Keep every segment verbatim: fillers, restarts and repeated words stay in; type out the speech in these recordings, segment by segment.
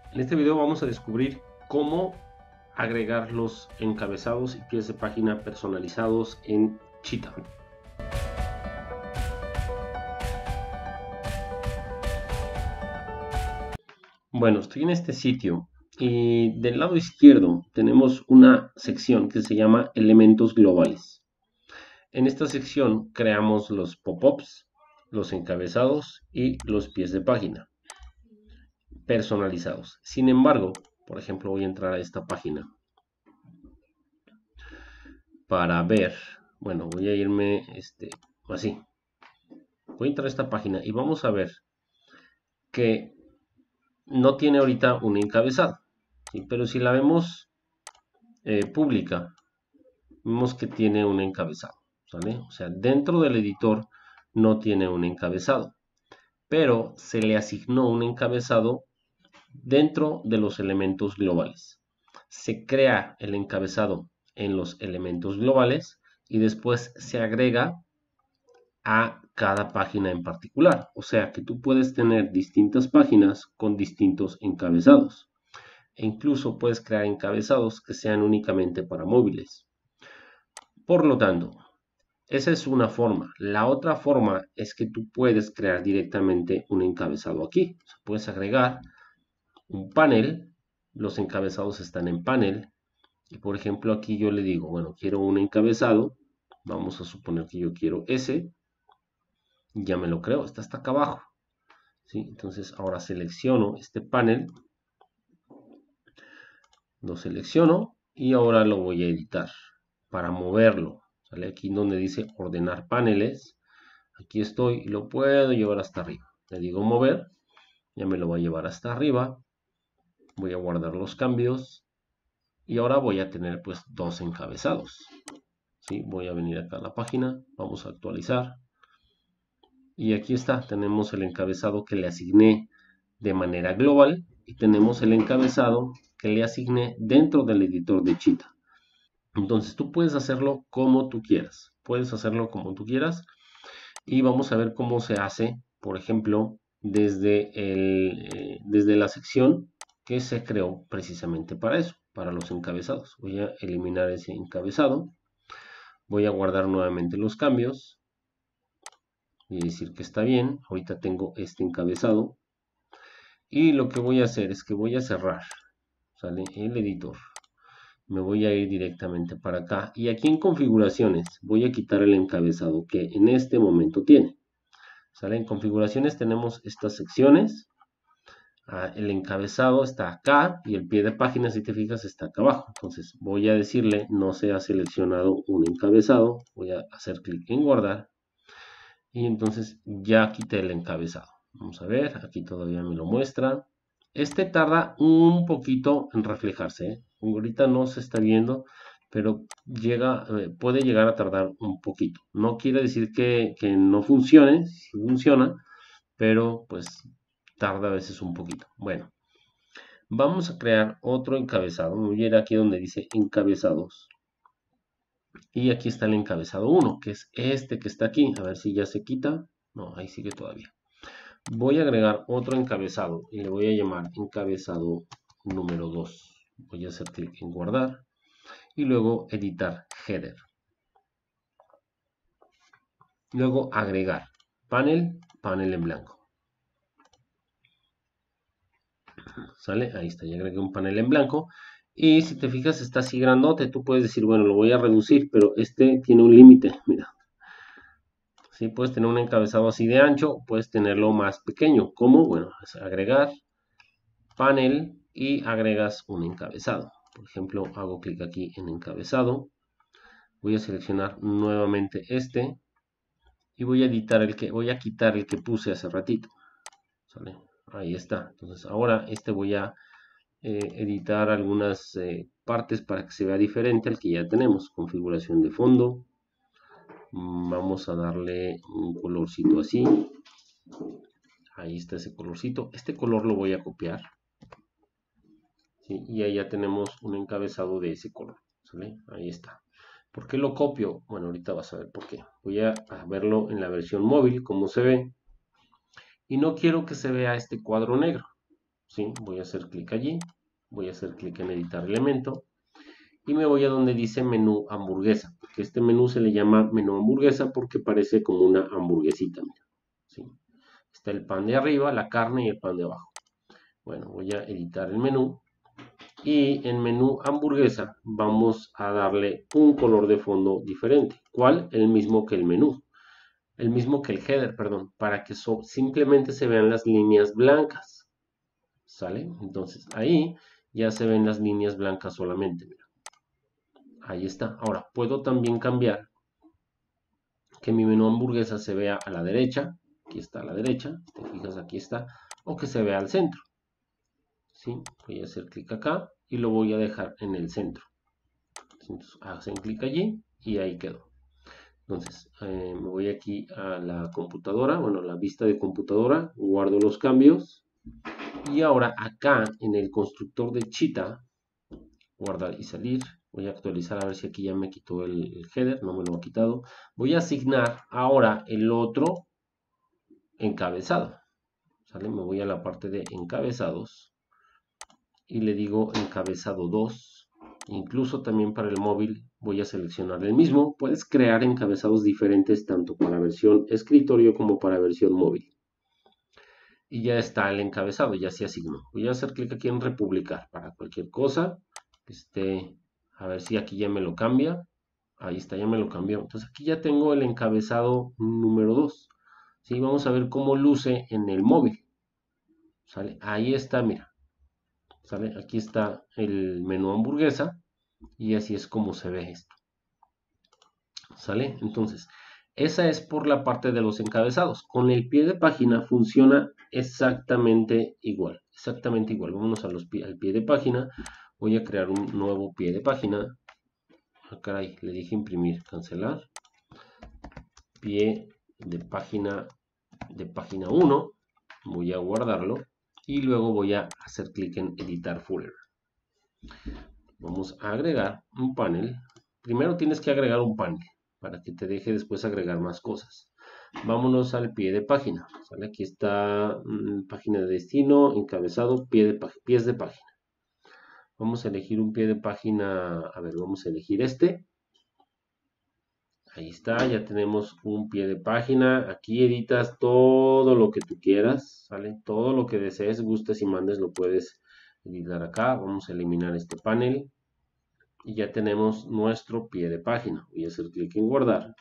En este video vamos a descubrir cómo agregar los encabezados y pies de página personalizados en Cheetah. Bueno, estoy en este sitio y del lado izquierdo tenemos una sección que se llama Elementos Globales. En esta sección creamos los pop-ups, los encabezados y los pies de página personalizados. Sin embargo, por ejemplo, voy a entrar a esta página para ver, bueno, voy a irme este, así. Voy a entrar a esta página y vamos a ver que no tiene ahorita un encabezado, ¿sí? Pero si la vemos eh, pública, vemos que tiene un encabezado, ¿sale? O sea, dentro del editor no tiene un encabezado, pero se le asignó un encabezado dentro de los elementos globales. Se crea el encabezado en los elementos globales y después se agrega a cada página en particular. O sea que tú puedes tener distintas páginas con distintos encabezados. E incluso puedes crear encabezados que sean únicamente para móviles. Por lo tanto, esa es una forma. La otra forma es que tú puedes crear directamente un encabezado aquí. O sea, puedes agregar un panel. Los encabezados están en panel. Y por ejemplo aquí yo le digo, bueno, quiero un encabezado. Vamos a suponer que yo quiero ese. Ya me lo creo, está hasta acá abajo. ¿Sí? Entonces ahora selecciono este panel. Lo selecciono y ahora lo voy a editar para moverlo. Sale aquí donde dice ordenar paneles. Aquí estoy y lo puedo llevar hasta arriba. Le digo mover. Ya me lo va a llevar hasta arriba. Voy a guardar los cambios. Y ahora voy a tener pues dos encabezados. ¿Sí? Voy a venir acá a la página. Vamos a actualizar. Y aquí está. Tenemos el encabezado que le asigné de manera global. Y tenemos el encabezado que le asigné dentro del editor de Cheetah. Entonces tú puedes hacerlo como tú quieras. Puedes hacerlo como tú quieras. Y vamos a ver cómo se hace, por ejemplo, desde, el, eh, desde la sección que se creó precisamente para eso, para los encabezados. Voy a eliminar ese encabezado. Voy a guardar nuevamente los cambios. Y decir que está bien. Ahorita tengo este encabezado. Y lo que voy a hacer es que voy a cerrar, ¿sale? El editor. Me voy a ir directamente para acá y aquí en configuraciones voy a quitar el encabezado que en este momento tiene. ¿Sale? En configuraciones tenemos estas secciones. Ah, el encabezado está acá y el pie de página, si te fijas, está acá abajo. Entonces voy a decirle no se ha seleccionado un encabezado. Voy a hacer clic en guardar y entonces ya quité el encabezado. Vamos a ver, aquí todavía me lo muestra. Este tarda un poquito en reflejarse, ¿eh? Ahorita no se está viendo, pero llega, eh, puede llegar a tardar un poquito. No quiere decir que, que no funcione, sí funciona, pero pues tarda a veces un poquito. Bueno, vamos a crear otro encabezado. Voy a ir aquí donde dice encabezados. Y aquí está el encabezado uno, que es este que está aquí. A ver si ya se quita. No, ahí sigue todavía. Voy a agregar otro encabezado y le voy a llamar encabezado número dos. Voy a hacer clic en guardar y luego editar header. Luego agregar panel, panel en blanco. ¿Sale? Ahí está, ya agregué un panel en blanco. Y si te fijas está así grandote, tú puedes decir, bueno, lo voy a reducir, pero este tiene un límite, mira. ¿Sí? Puedes tener un encabezado así de ancho, puedes tenerlo más pequeño. ¿Cómo? Bueno, es agregar panel y agregas un encabezado. Por ejemplo, hago clic aquí en encabezado. Voy a seleccionar nuevamente este y voy a editar el que voy a quitar el que puse hace ratito. ¿Sale? Ahí está. Entonces ahora este voy a eh, editar algunas eh, partes para que se vea diferente al que ya tenemos. Configuración de fondo. Vamos a darle un colorcito así. Ahí está ese colorcito. Este color lo voy a copiar. ¿Sí? Y ahí ya tenemos un encabezado de ese color. ¿Sale? Ahí está. ¿Por qué lo copio? Bueno, ahorita vas a ver por qué. Voy a verlo en la versión móvil, como se ve. Y no quiero que se vea este cuadro negro. ¿sí? Voy a hacer clic allí, voy a hacer clic en editar elemento y me voy a donde dice menú hamburguesa, porque este menú se le llama menú hamburguesa porque parece como una hamburguesita, mira, ¿sí? Está el pan de arriba, la carne y el pan de abajo. Bueno, voy a editar el menú y en menú hamburguesa vamos a darle un color de fondo diferente. ¿Cuál? El mismo que el menú, el mismo que el header, perdón, para que so simplemente se vean las líneas blancas. ¿Sale? Entonces ahí ya se ven las líneas blancas solamente. Mira. Ahí está. Ahora puedo también cambiar que mi menú hamburguesa se vea a la derecha. Aquí está a la derecha. Te fijas, aquí está. O que se vea al centro. ¿Sí? Voy a hacer clic acá y lo voy a dejar en el centro. Entonces hacen clic allí y ahí quedó. Entonces eh, me voy aquí a la computadora, bueno, la vista de computadora, guardo los cambios y ahora acá en el constructor de Cheetah, guardar y salir, voy a actualizar a ver si aquí ya me quitó el, el header, no me lo ha quitado. Voy a asignar ahora el otro encabezado, ¿sale? Me voy a la parte de encabezados y le digo encabezado dos. Incluso también para el móvil voy a seleccionar el mismo. Puedes crear encabezados diferentes tanto para versión escritorio como para versión móvil. Y ya está el encabezado, ya se asignó. Voy a hacer clic aquí en republicar para cualquier cosa que esté, a ver si aquí ya me lo cambia. Ahí está, ya me lo cambió. Entonces aquí ya tengo el encabezado número dos. ¿Sí? Vamos a ver cómo luce en el móvil. ¿Sale? Ahí está, mira. ¿Sale? Aquí está el menú hamburguesa y así es como se ve esto. ¿Sale? Entonces, esa es por la parte de los encabezados. Con el pie de página funciona exactamente igual. Exactamente igual. Vámonos a los pie, al pie de página. Voy a crear un nuevo pie de página. Ah, caray, le dije imprimir, cancelar. Pie de página de página uno. Voy a guardarlo. Y luego voy a hacer clic en editar footer. Vamos a agregar un panel. Primero tienes que agregar un panel para que te deje después agregar más cosas. Vámonos al pie de página. ¿Sale? Aquí está mmm, página de destino, encabezado, pie de pies de página. Vamos a elegir un pie de página. A ver, vamos a elegir este. Ahí está, ya tenemos un pie de página. Aquí editas todo lo que tú quieras, ¿sale? Todo lo que desees, gustes y mandes lo puedes editar acá. Vamos a eliminar este panel. Y ya tenemos nuestro pie de página. Voy a hacer clic en guardar.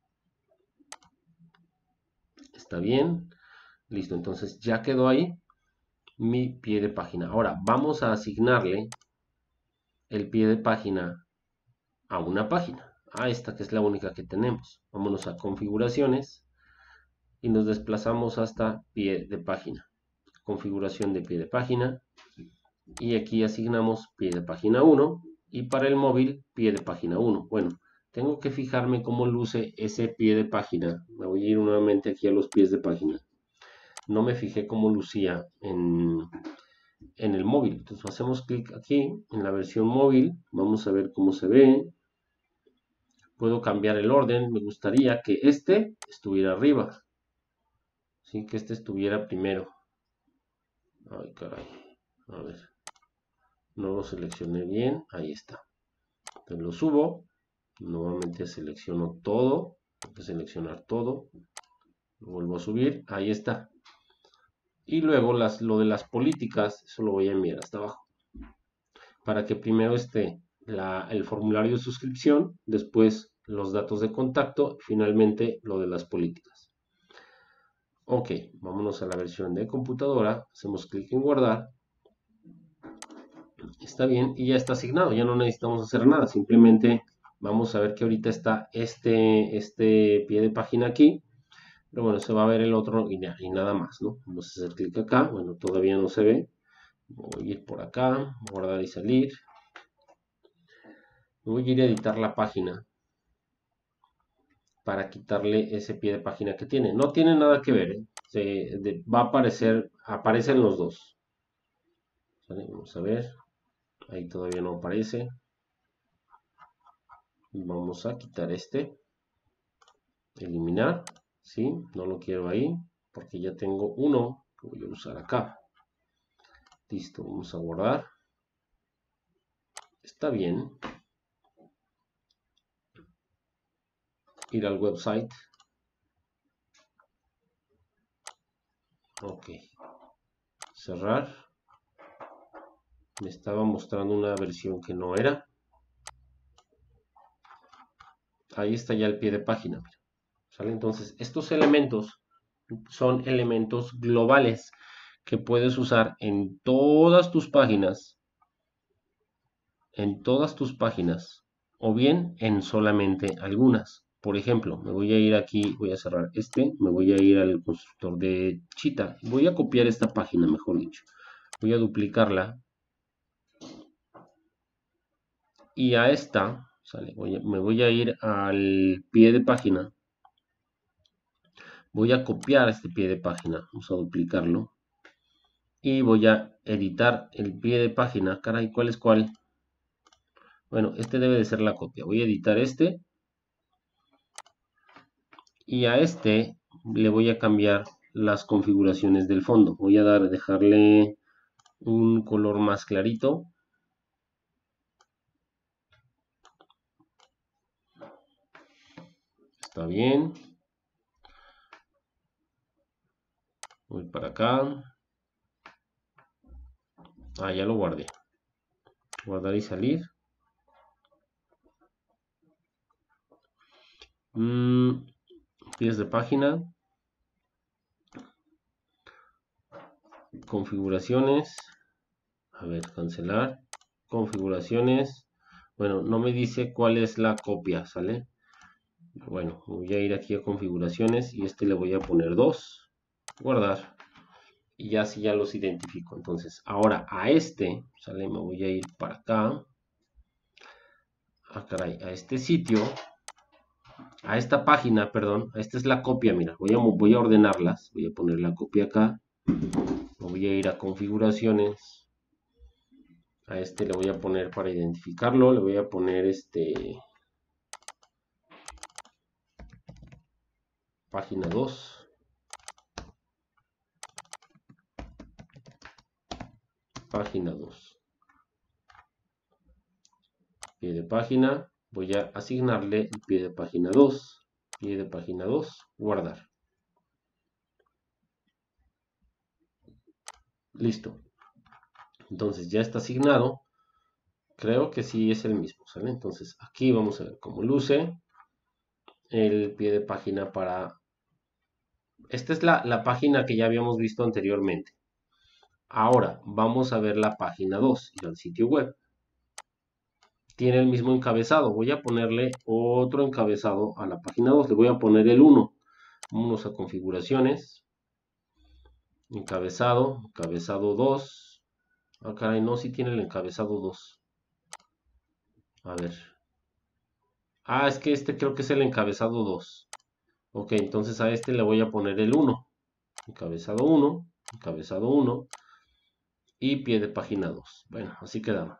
Está bien. Listo, entonces ya quedó ahí mi pie de página. Ahora vamos a asignarle el pie de página a una página. A esta que es la única que tenemos. Vámonos a configuraciones y nos desplazamos hasta pie de página. Configuración de pie de página. Y aquí asignamos pie de página uno. Y para el móvil, pie de página uno. Bueno, tengo que fijarme cómo luce ese pie de página. Me voy a ir nuevamente aquí a los pies de página. No me fijé cómo lucía en, en el móvil. Entonces hacemos clic aquí en la versión móvil. Vamos a ver cómo se ve. Puedo cambiar el orden. Me gustaría que este estuviera arriba. ¿Sí? Que este estuviera primero. Ay, caray. A ver. No lo seleccioné bien. Ahí está. Entonces lo subo. Nuevamente selecciono todo. Tengo que seleccionar todo. Lo vuelvo a subir. Ahí está. Y luego las, lo de las políticas, eso lo voy a enviar hasta abajo. Para que primero esté la, el formulario de suscripción, después los datos de contacto, finalmente lo de las políticas. Ok, vámonos a la versión de computadora, hacemos clic en guardar. Está bien y ya está asignado, ya no necesitamos hacer nada, simplemente vamos a ver que ahorita está este, este pie de página aquí. Pero bueno, se va a ver el otro y, y nada más, ¿no? Vamos a hacer clic acá, bueno, todavía no se ve. Voy a ir por acá, guardar y salir. Voy a ir a editar la página para quitarle ese pie de página que tiene. No tiene nada que ver, ¿eh? Se, de, va a aparecer, aparecen los dos. ¿Sale? Vamos a ver, ahí todavía no aparece. Vamos a quitar este, eliminar, ¿sí? No lo quiero ahí porque ya tengo uno que voy a usar acá. Listo, vamos a guardar. Está bien. Ir al website. Ok. Cerrar. Me estaba mostrando una versión que no era. Ahí está ya el pie de página. ¿Sale? Entonces, estos elementos son elementos globales que puedes usar en todas tus páginas, en todas tus páginas, o bien en solamente algunas. Por ejemplo, me voy a ir aquí, voy a cerrar este, me voy a ir al constructor de Cheetah. Voy a copiar esta página, mejor dicho. Voy a duplicarla. Y a esta, ¿sale? Voy a, me voy a ir al pie de página. Voy a copiar este pie de página. Vamos a duplicarlo. Y voy a editar el pie de página. Caray, ¿cuál es cuál? Bueno, este debe de ser la copia. Voy a editar este. Y a este le voy a cambiar las configuraciones del fondo. Voy a dar, dejarle un color más clarito. Está bien. Voy para acá. Ah, ya lo guardé. Guardar y salir. Mm, pies de página. Configuraciones. A ver, cancelar. Configuraciones. Bueno, no me dice cuál es la copia, ¿sale? Bueno, voy a ir aquí a configuraciones y este le voy a poner dos. Guardar. Y ya así ya los identifico. Entonces, ahora a este, ¿sale? Me voy a ir para acá. Ah, caray, a este sitio. A esta página, perdón. Esta es la copia, mira. Voy a, voy a ordenarlas. Voy a poner la copia acá. Me voy a ir a configuraciones. A este le voy a poner para identificarlo. Le voy a poner este... página dos. Página dos. Pie de página. Voy a asignarle el pie de página dos. Pie de página dos. Guardar. Listo. Entonces ya está asignado. Creo que sí es el mismo, ¿sale? Entonces aquí vamos a ver cómo luce el pie de página para... Esta es la, la página que ya habíamos visto anteriormente. Ahora vamos a ver la página dos, ir al sitio web. Tiene el mismo encabezado. Voy a ponerle otro encabezado a la página dos. Le voy a poner el uno. Vámonos a configuraciones. Encabezado, encabezado dos. Ah, caray, no, sí tiene el encabezado dos. A ver. Ah, es que este creo que es el encabezado dos. Ok, entonces a este le voy a poner el uno. Encabezado uno, encabezado uno y pie de página dos. Bueno, así queda.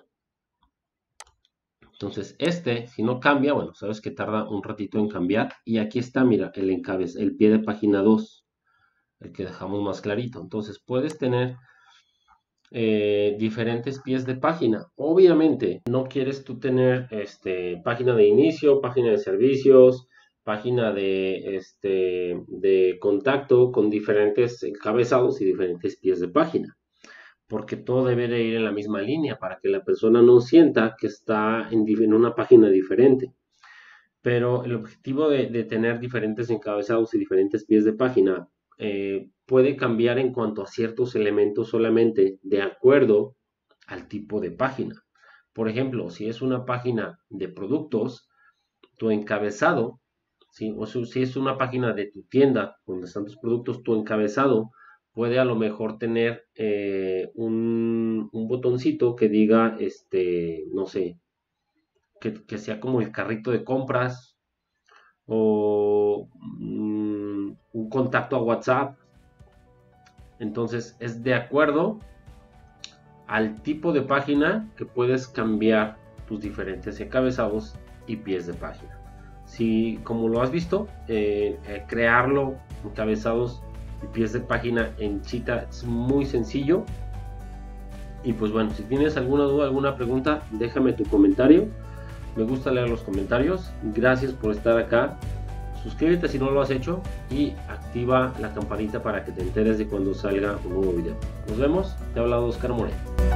Entonces este, si no cambia, bueno, sabes que tarda un ratito en cambiar. Y aquí está, mira, el encabez, el pie de página dos. El que dejamos más clarito. Entonces puedes tener eh, diferentes pies de página. Obviamente no quieres tú tener este, página de inicio, página de servicios, página de, este, de contacto con diferentes encabezados y diferentes pies de página. Porque todo debe de ir en la misma línea para que la persona no sienta que está en, en una página diferente. Pero el objetivo de, de tener diferentes encabezados y diferentes pies de página eh, puede cambiar en cuanto a ciertos elementos solamente de acuerdo al tipo de página. Por ejemplo, si es una página de productos, tu encabezado, ¿sí? O si es una página de tu tienda donde están tus productos, tu encabezado puede a lo mejor tener eh, un, un botoncito que diga, este, no sé, que, que sea como el carrito de compras o mmm, un contacto a WhatsApp. Entonces es de acuerdo al tipo de página que puedes cambiar tus diferentes encabezados y pies de página. Si, como lo has visto, eh, eh, crearlo encabezados y pies de página en Cheetah es muy sencillo. Y pues bueno, si tienes alguna duda, alguna pregunta, déjame tu comentario. Me gusta leer los comentarios. Gracias por estar acá. Suscríbete si no lo has hecho y activa la campanita para que te enteres de cuando salga un nuevo video. Nos vemos. Te ha hablado Oscar Moreno.